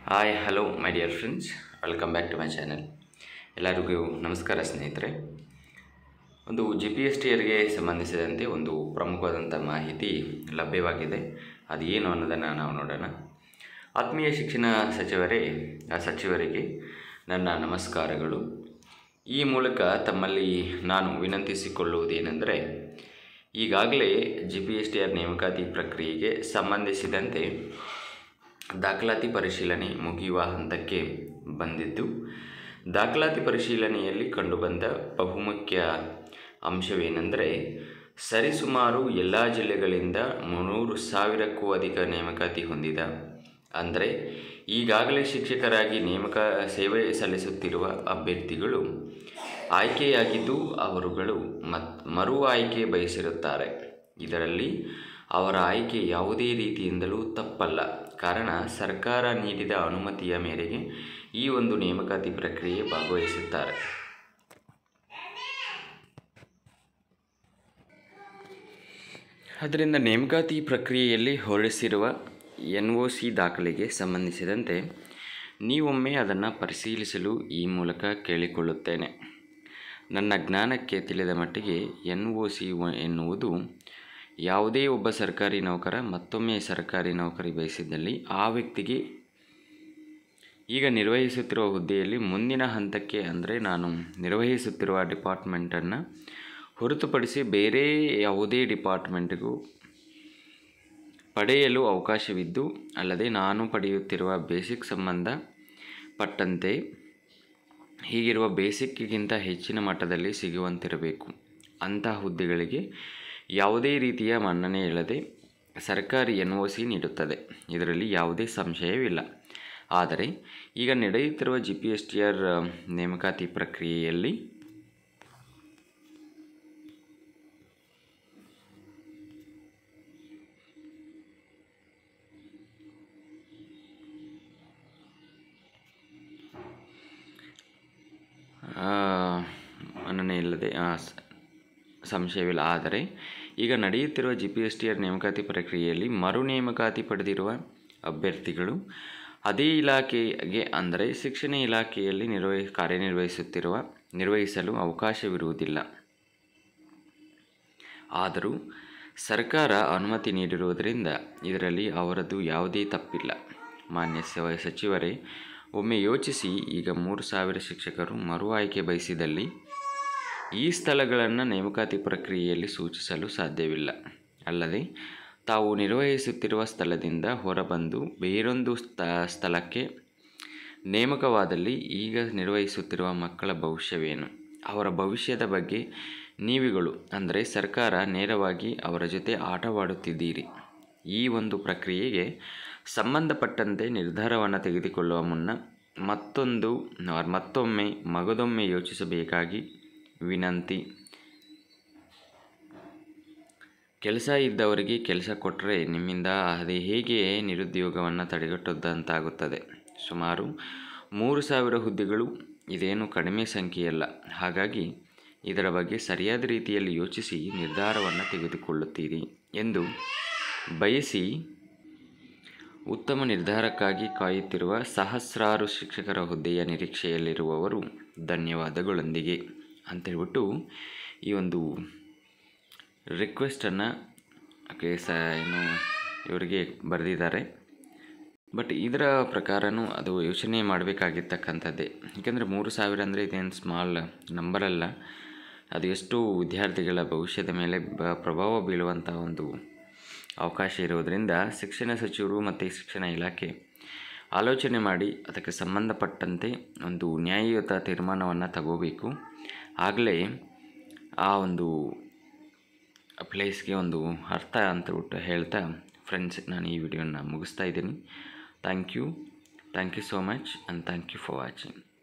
Hi hello my dear friends, welcome back to my channel. ಎಲ್ಲರಿಗೂ ನಮಸ್ಕಾರ ಸ್ನೇಹಿತರೆ. ಒಂದು Gpstrಗೆ ಸಂಬಂಧಿಸಿದಂತೆ ಒಂದು ಪ್ರಮುಖವಾದಂಥ ಮಾಹಿತಿ ಲಭ್ಯವಾಗಿದೆ. ಅದು ಏನು ಅನ್ನೋದನ್ನು ನಾವು ನೋಡೋಣ. ಆತ್ಮೀಯ ಶಿಕ್ಷಣ ಸಚಿವರಿಗೆ ನನ್ನ ನಮಸ್ಕಾರಗಳು. ಈ ಮೂಲಕ ತಮ್ಮಲ್ಲಿ ನಾನು ವಿನಂತಿಸಿಕೊಳ್ಳುವುದೇನೆಂದರೆ, ಈಗಾಗಲೇ Gpstr ನೇಮಕಾತಿ ಪ್ರಕ್ರಿಯೆಗೆ ಸಂಬಂಧಿಸಿದಂತೆ ದಾಖಲಾತಿ ಪರಿಶೀಲನೆ ಮುಗಿಯುವ ಹಂತಕ್ಕೆ ಬಂದಿದ್ದು, ದಾಖಲಾತಿ ಪರಿಶೀಲನೆಯಲ್ಲಿ ಕಂಡುಬಂದ ಬಹುಮುಖ್ಯ ಅಂಶವೇನೆಂದರೆ, ಸರಿಸುಮಾರು ಎಲ್ಲ ಜಿಲ್ಲೆಗಳಿಂದ 300,000ಕ್ಕೂ ಅಧಿಕ ನೇಮಕಾತಿ ಹೊಂದಿದ, ಅಂದರೆ ಈಗಾಗಲೇ ಶಿಕ್ಷಕರಾಗಿ ಸೇವೆ ಸಲ್ಲಿಸುತ್ತಿರುವ ಅಭ್ಯರ್ಥಿಗಳು ಆಯ್ಕೆಯಾಗಿದ್ದು ಅವರುಗಳು ಮರು ಆಯ್ಕೆ ಬಯಸಿರುತ್ತಾರೆ. ಇದರಲ್ಲಿ ಅವರ ಆಯ್ಕೆ ಯಾವುದೇ ರೀತಿಯಿಂದಲೂ ತಪ್ಪಲ್ಲ. ಕಾರಣ, ಸರ್ಕಾರ ನೀಡಿದ ಅನುಮತಿಯ ಮೇರೆಗೆ ಈ ಒಂದು ನೇಮಕಾತಿ ಪ್ರಕ್ರಿಯೆ ಭಾಗವಹಿಸುತ್ತಾರೆ. ಆದ್ದರಿಂದ ನೇಮಕಾತಿ ಪ್ರಕ್ರಿಯೆಯಲ್ಲಿ ಹೊರಡಿಸಿರುವ NOC ದಾಖಲೆಗೆ ಸಂಬಂಧಿಸಿದಂತೆ ನೀವೊಮ್ಮೆ ಅದನ್ನು ಪರಿಶೀಲಿಸಲು ಈ ಮೂಲಕ ಕೇಳಿಕೊಳ್ಳುತ್ತೇನೆ. ನನ್ನ ಜ್ಞಾನಕ್ಕೆ ತಿಳಿದ ಮಟ್ಟಿಗೆ NOC ಎನ್ನುವುದು ಯಾವುದೇ ಒಬ್ಬ ಸರ್ಕಾರಿ ನೌಕರ ಮತ್ತೊಮ್ಮೆ ಸರ್ಕಾರಿ ನೌಕರಿ ಬಯಸಿದ್ದಲ್ಲಿ ಆ ವ್ಯಕ್ತಿಗೆ ಈಗ ನಿರ್ವಹಿಸುತ್ತಿರುವ ಹುದ್ದೆಯಲ್ಲಿ ಮುಂದಿನ ಹಂತಕ್ಕೆ, ಅಂದರೆ ನಾನು ನಿರ್ವಹಿಸುತ್ತಿರುವ ಡಿಪಾರ್ಟ್ಮೆಂಟನ್ನು ಹೊರತುಪಡಿಸಿ ಬೇರೆ ಯಾವುದೇ ಡಿಪಾರ್ಟ್ಮೆಂಟ್ಗೂ ಪಡೆಯಲು ಅವಕಾಶವಿದ್ದು, ಅಲ್ಲದೆ ನಾನು ಪಡೆಯುತ್ತಿರುವ ಬೇಸಿಕ್ ಸಂಬಂಧಪಟ್ಟಂತೆ ಹೀಗಿರುವ ಬೇಸಿಕ್ಗಿಂತ ಹೆಚ್ಚಿನ ಮಟ್ಟದಲ್ಲಿ ಸಿಗುವಂತಿರಬೇಕು. ಅಂತಹ ಹುದ್ದೆಗಳಿಗೆ ಯಾವುದೇ ರೀತಿಯ ಮನ್ನಣೆ ಇಲ್ಲದೆ ಸರ್ಕಾರಿ NOC ನೀಡುತ್ತದೆ. ಇದರಲ್ಲಿ ಯಾವುದೇ ಸಂಶಯವಿಲ್ಲ. ಆದರೆ ಈಗ ನಡೆಯುತ್ತಿರುವ Gpstr ನೇಮಕಾತಿ ಪ್ರಕ್ರಿಯೆಯಲ್ಲಿ ಮನ್ನಣೆ ಇಲ್ಲದೆ ಸಂಶಯವಿಲ್ಲ. ಆದರೆ ಈಗ ನಡೆಯುತ್ತಿರುವ Gpstr ನೇಮಕಾತಿ ಪ್ರಕ್ರಿಯೆಯಲ್ಲಿ ಮರು ನೇಮಕಾತಿ ಪಡೆದಿರುವ ಅಭ್ಯರ್ಥಿಗಳು ಅದೇ ಇಲಾಖೆಗೆ, ಅಂದರೆ ಶಿಕ್ಷಣ ಇಲಾಖೆಯಲ್ಲಿ ನಿರ್ವಹಿಸಲು ಅವಕಾಶವಿರುವುದಿಲ್ಲ. ಆದರೂ ಸರ್ಕಾರ ಅನುಮತಿ ನೀಡಿರುವುದರಿಂದ ಇದರಲ್ಲಿ ಅವರದ್ದು ಯಾವುದೇ ತಪ್ಪಿಲ್ಲ. ಮಾನ್ಯ ಸಚಿವರೇ, ಒಮ್ಮೆ ಯೋಚಿಸಿ. ಈಗ 3,000 ಶಿಕ್ಷಕರು ಮರು ಆಯ್ಕೆ ಬಯಸಿದಲ್ಲಿ ಈ ಸ್ಥಳಗಳನ್ನು ನೇಮಕಾತಿ ಪ್ರಕ್ರಿಯೆಯಲ್ಲಿ ಸೂಚಿಸಲು ಸಾಧ್ಯವಿಲ್ಲ. ಅಲ್ಲದೆ ತಾವು ನಿರ್ವಹಿಸುತ್ತಿರುವ ಸ್ಥಳದಿಂದ ಹೊರಬಂದು ಬೇರೊಂದು ಸ್ಥಳಕ್ಕೆ ನೇಮಕವಾದಲ್ಲಿ ಈಗ ನಿರ್ವಹಿಸುತ್ತಿರುವ ಮಕ್ಕಳ ಭವಿಷ್ಯವೇನು? ಅವರ ಭವಿಷ್ಯದ ಬಗ್ಗೆ ನೀವುಗಳು, ಅಂದರೆ ಸರ್ಕಾರ, ನೇರವಾಗಿ ಅವರ ಜೊತೆ ಆಟವಾಡುತ್ತಿದ್ದೀರಿ. ಈ ಒಂದು ಪ್ರಕ್ರಿಯೆಗೆ ಸಂಬಂಧಪಟ್ಟಂತೆ ನಿರ್ಧಾರವನ್ನು ತೆಗೆದುಕೊಳ್ಳುವ ಮುನ್ನ ಮಗದೊಮ್ಮೆ ಯೋಚಿಸಬೇಕಾಗಿ ವಿನಂತಿ. ಕೆಲಸ ಇದ್ದವರಿಗೆ ಕೆಲಸ ಕೊಟ್ಟರೆ ನಿಮ್ಮಿಂದ ಅದು ಹೇಗೆ ನಿರುದ್ಯೋಗವನ್ನು ತಡೆಗಟ್ಟುವಂತಾಗುತ್ತದೆ. ಸುಮಾರು 3,000 ಹುದ್ದೆಗಳು ಇದೇನು ಕಡಿಮೆ ಸಂಖ್ಯೆಯಲ್ಲ. ಹಾಗಾಗಿ ಇದರ ಬಗ್ಗೆ ಸರಿಯಾದ ರೀತಿಯಲ್ಲಿ ಯೋಚಿಸಿ ನಿರ್ಧಾರವನ್ನು ತೆಗೆದುಕೊಳ್ಳುತ್ತೀರಿ ಎಂದು ಬಯಸಿ, ಉತ್ತಮ ನಿರ್ಧಾರಕ್ಕಾಗಿ ಕಾಯುತ್ತಿರುವ ಸಹಸ್ರಾರು ಶಿಕ್ಷಕರ ಹುದ್ದೆಯ ನಿರೀಕ್ಷೆಯಲ್ಲಿರುವವರು ಧನ್ಯವಾದಗಳೊಂದಿಗೆ ಅಂತೇಳ್ಬಿಟ್ಟು ಈ ಒಂದು ರಿಕ್ವೆಸ್ಟನ್ನು ಇವರಿಗೆ ಬರೆದಿದ್ದಾರೆ. ಬಟ್ ಇದರ ಪ್ರಕಾರನೂ ಅದು ಯೋಚನೆ ಮಾಡಬೇಕಾಗಿರ್ತಕ್ಕಂಥದ್ದೇ. ಏಕೆಂದರೆ 3,000 ಅಂದರೆ ಇದೇನು ಸ್ಮಾಲ್ ನಂಬರ್ ಅಲ್ಲ. ಅದು ಎಷ್ಟು ವಿದ್ಯಾರ್ಥಿಗಳ ಭವಿಷ್ಯದ ಮೇಲೆ ಪ್ರಭಾವ ಬೀಳುವಂಥ ಒಂದು ಅವಕಾಶ ಇರುವುದರಿಂದ ಶಿಕ್ಷಣ ಸಚಿವರು ಮತ್ತು ಶಿಕ್ಷಣ ಇಲಾಖೆ ಆಲೋಚನೆ ಮಾಡಿ ಅದಕ್ಕೆ ಸಂಬಂಧಪಟ್ಟಂತೆ ಒಂದು ನ್ಯಾಯಯುತ ತೀರ್ಮಾನವನ್ನು ತಗೋಬೇಕು. ಆಗಲೇ ಆ ಒಂದು ಪ್ಲೇಸ್ಗೆ ಒಂದು ಅರ್ಥ ಅಂತ ಹೇಳ್ತಾ ಫ್ರೆಂಡ್ಸ್, ನಾನು ಈ ವಿಡಿಯೋನ ಮುಗಿಸ್ತಾ ಇದ್ದೀನಿ. Thank you so much and thank you for watching.